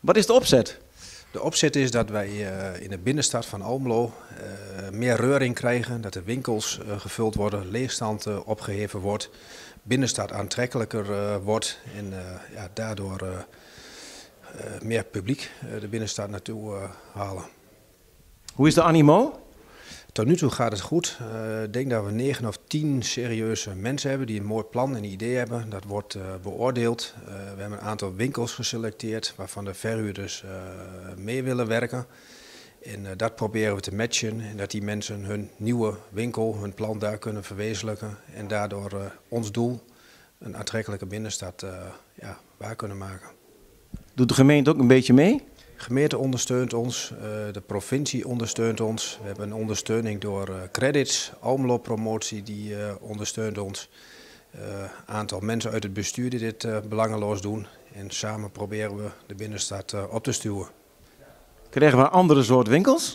Wat is de opzet? De opzet is dat wij in de binnenstad van Almelo meer reuring krijgen, dat de winkels gevuld worden, leegstand opgeheven wordt, binnenstad aantrekkelijker wordt en daardoor meer publiek de binnenstad naartoe halen. Hoe is de animo? Tot nu toe gaat het goed. Ik denk dat we 9 of 10 serieuze mensen hebben die een mooi plan en idee hebben. Dat wordt beoordeeld. We hebben een aantal winkels geselecteerd waarvan de verhuurders mee willen werken. En dat proberen we te matchen en dat die mensen hun nieuwe winkel, hun plan daar kunnen verwezenlijken. En daardoor ons doel, een aantrekkelijke binnenstad, waar kunnen maken. Doet de gemeente ook een beetje mee? De gemeente ondersteunt ons, de provincie ondersteunt ons. We hebben een ondersteuning door credits, Almelo Promotie die ondersteunt ons. Een aantal mensen uit het bestuur die dit belangeloos doen. En samen proberen we de binnenstad op te stuwen. Krijgen we een andere soort winkels?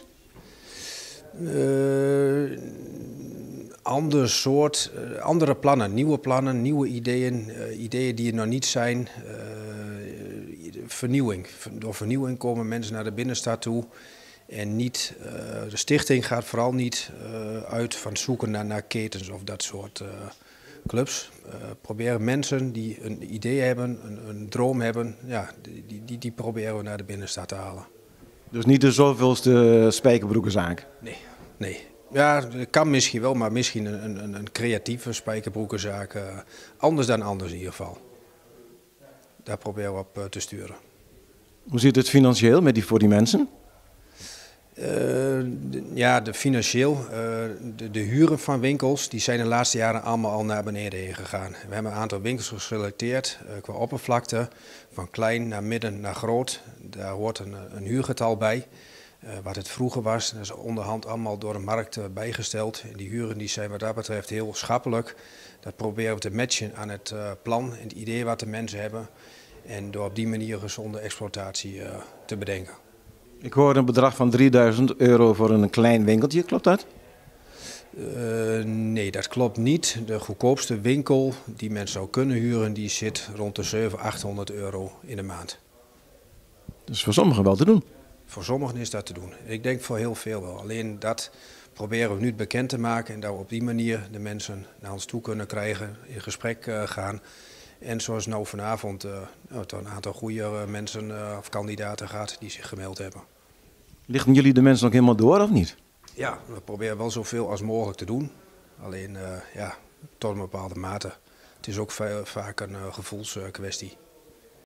Andere plannen, nieuwe ideeën, ideeën die er nog niet zijn. Vernieuwing. Door vernieuwing komen mensen naar de binnenstad toe. En niet, de stichting gaat vooral niet uit van zoeken naar ketens of dat soort clubs. Proberen mensen die een idee hebben, een droom hebben, die proberen we naar de binnenstad te halen. Dus niet de zoveelste spijkerbroekenzaak? Nee. Ja, dat kan misschien wel, maar misschien een creatieve spijkerbroekenzaak. Anders dan anders in ieder geval. Daar proberen we op te sturen. Hoe zit het financieel voor die mensen? De huren van winkels die zijn de laatste jaren allemaal al naar beneden heen gegaan. We hebben een aantal winkels geselecteerd qua oppervlakte, van klein naar midden naar groot. Daar hoort een huurgetal bij. Wat het vroeger was, dat is onderhand allemaal door de markt bijgesteld. En die huren die zijn wat dat betreft heel schappelijk. Dat proberen we te matchen aan het plan en het idee wat de mensen hebben. En door op die manier gezonde exploitatie te bedenken. Ik hoor een bedrag van €3000 voor een klein winkeltje, klopt dat? Nee, dat klopt niet. De goedkoopste winkel die men zou kunnen huren, die zit rond de €700-800 in de maand. Dus voor sommigen wel te doen. Voor sommigen is dat te doen. Ik denk voor heel veel wel. Alleen dat proberen we nu bekend te maken en dat we op die manier de mensen naar ons toe kunnen krijgen, in gesprek gaan. En zoals nou vanavond tot een aantal goede mensen of kandidaten gaat die zich gemeld hebben. Lichten jullie de mensen nog helemaal door of niet? Ja, we proberen wel zoveel als mogelijk te doen. Alleen tot een bepaalde mate. Het is ook vaak een gevoelskwestie.